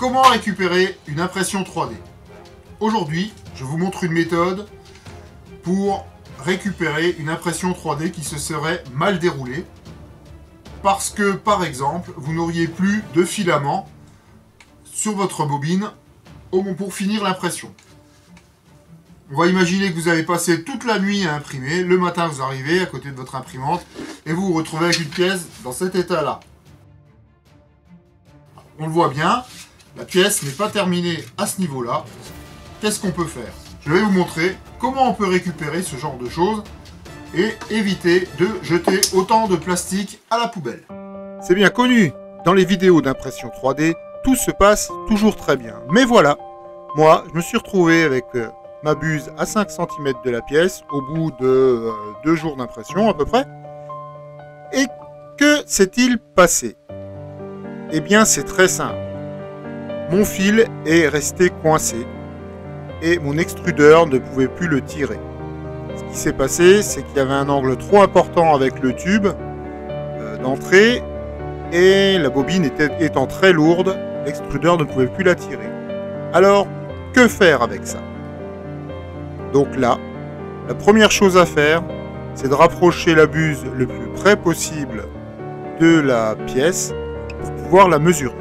Comment récupérer une impression 3D? Aujourd'hui, je vous montre une méthode pour récupérer une impression 3D qui se serait mal déroulée parce que, par exemple, vous n'auriez plus de filament sur votre bobine pour finir l'impression. On va imaginer que vous avez passé toute la nuit à imprimer, le matin vous arrivez à côté de votre imprimante et vous vous retrouvez avec une pièce dans cet état-là. On le voit bien, la pièce n'est pas terminée à ce niveau-là. Qu'est-ce qu'on peut faire? Je vais vous montrer comment on peut récupérer ce genre de choses et éviter de jeter autant de plastique à la poubelle. C'est bien connu, dans les vidéos d'impression 3D, tout se passe toujours très bien. Mais voilà, moi, je me suis retrouvé avec ma buse à 5 cm de la pièce au bout de 2 jours d'impression à peu près. Et que s'est-il passé? Eh bien, c'est très simple. Mon fil est resté coincé et mon extrudeur ne pouvait plus le tirer. Ce qui s'est passé, c'est qu'il y avait un angle trop important avec le tube d'entrée et la bobine étant très lourde, l'extrudeur ne pouvait plus la tirer. Alors, que faire avec ça? Donc là, la première chose à faire, c'est de rapprocher la buse le plus près possible de la pièce pour pouvoir la mesurer.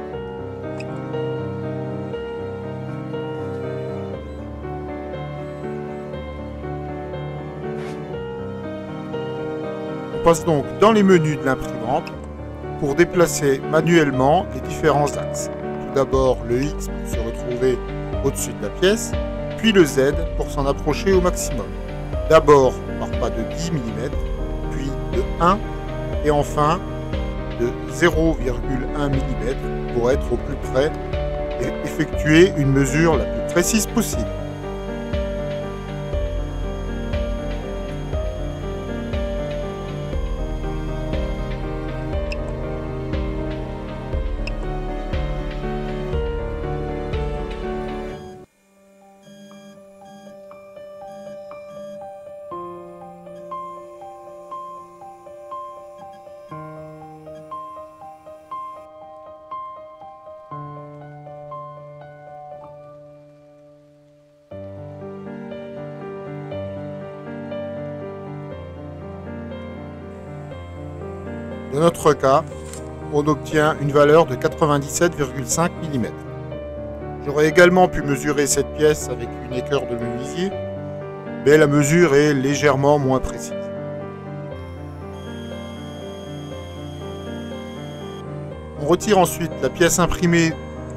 On passe donc dans les menus de l'imprimante pour déplacer manuellement les différents axes. Tout d'abord le X pour se retrouver au-dessus de la pièce, puis le Z pour s'en approcher au maximum. D'abord par pas de 10 mm, puis de 1 et enfin de 0,1 mm pour être au plus près et effectuer une mesure la plus précise possible. Dans notre cas, on obtient une valeur de 97,5 mm. J'aurais également pu mesurer cette pièce avec une équerre de menuisier, mais la mesure est légèrement moins précise. On retire ensuite la pièce imprimée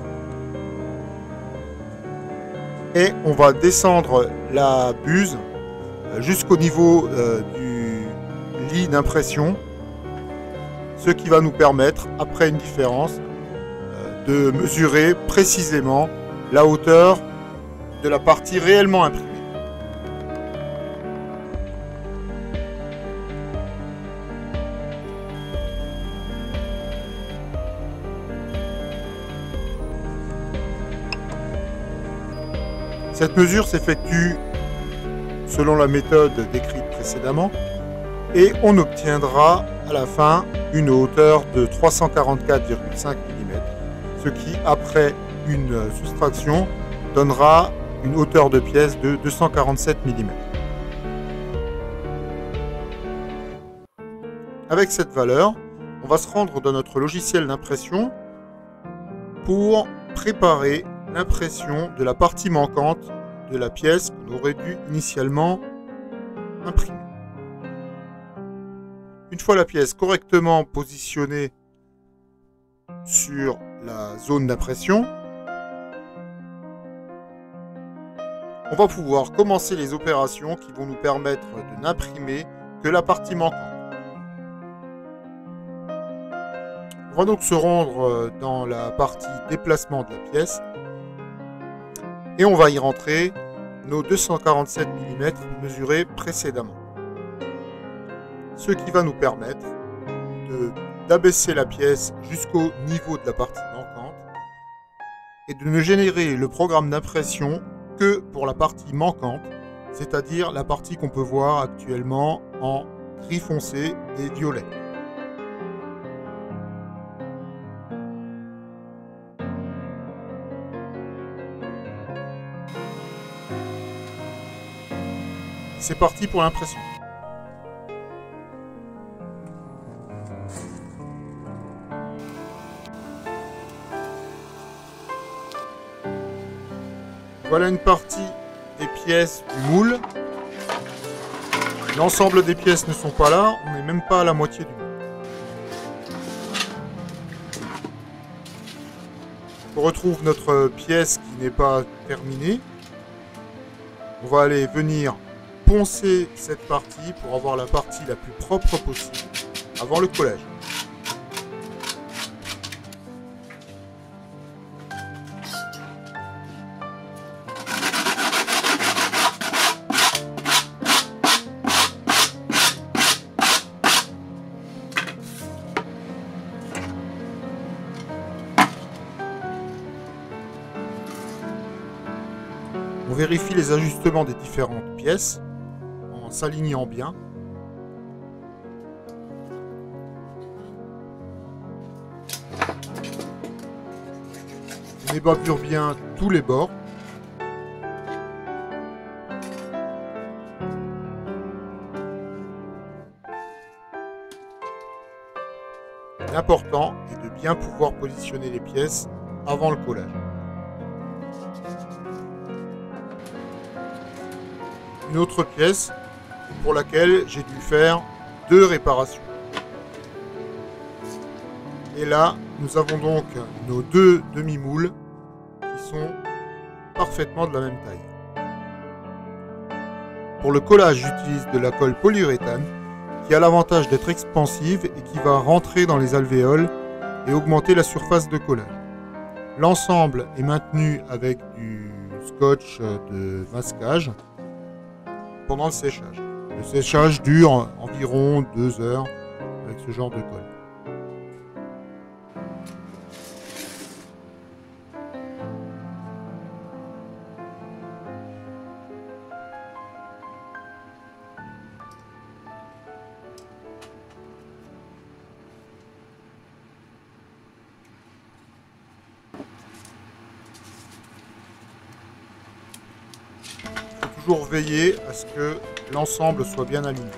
et on va descendre la buse jusqu'au niveau du lit d'impression, ce qui va nous permettre, après une différence, de mesurer précisément la hauteur de la partie réellement imprimée. Cette mesure s'effectue selon la méthode décrite précédemment et on obtiendra à la fin une hauteur de 344,5 mm, ce qui, après une soustraction, donnera une hauteur de pièce de 247 mm. Avec cette valeur, on va se rendre dans notre logiciel d'impression pour préparer l'impression de la partie manquante de la pièce qu'on aurait dû initialement imprimer. Une fois la pièce correctement positionnée sur la zone d'impression, on va pouvoir commencer les opérations qui vont nous permettre de n'imprimer que la partie manquante. On va donc se rendre dans la partie déplacement de la pièce et on va y rentrer nos 247 mm mesurés précédemment. Ce qui va nous permettre d'abaisser la pièce jusqu'au niveau de la partie manquante et de ne générer le programme d'impression que pour la partie manquante, c'est-à-dire la partie qu'on peut voir actuellement en gris foncé et violet. c'est parti pour l'impression. Voilà une partie des pièces du moule. L'ensemble des pièces ne sont pas là, on n'est même pas à la moitié du moule. On retrouve notre pièce qui n'est pas terminée. On va aller venir poncer cette partie pour avoir la partie la plus propre possible avant le collage. On vérifie les ajustements des différentes pièces en s'alignant bien. On ébarbure bien tous les bords. L'important est de bien pouvoir positionner les pièces avant le collage. Une autre pièce pour laquelle j'ai dû faire 2 réparations. Et là, nous avons donc nos 2 demi-moules qui sont parfaitement de la même taille. Pour le collage, j'utilise de la colle polyuréthane qui a l'avantage d'être expansive et qui va rentrer dans les alvéoles et augmenter la surface de collage. L'ensemble est maintenu avec du scotch de masquage pendant le séchage. Le séchage dure environ 2 heures avec ce genre de colle. Toujours veiller à ce que l'ensemble soit bien aligné.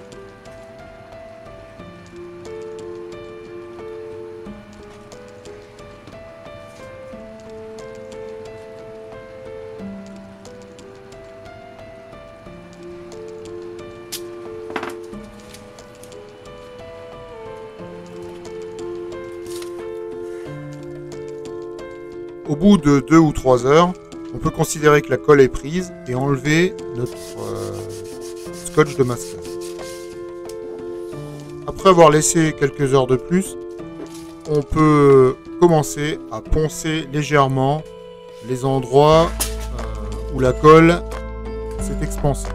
Au bout de 2 ou 3 heures, on peut considérer que la colle est prise et enlever notre scotch de masquage. Après avoir laissé quelques heures de plus, on peut commencer à poncer légèrement les endroits où la colle s'est expansée.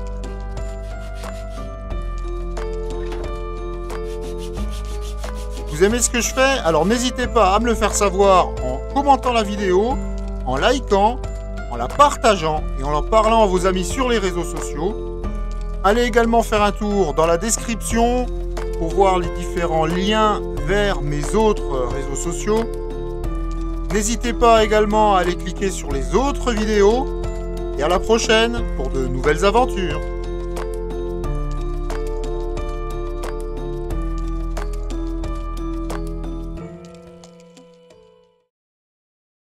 Vous aimez ce que je fais? Alors n'hésitez pas à me le faire savoir en commentant la vidéo, en likant, en la partageant et en parlant à vos amis sur les réseaux sociaux. Allez également faire un tour dans la description pour voir les différents liens vers mes autres réseaux sociaux. N'hésitez pas également à aller cliquer sur les autres vidéos et à la prochaine pour de nouvelles aventures.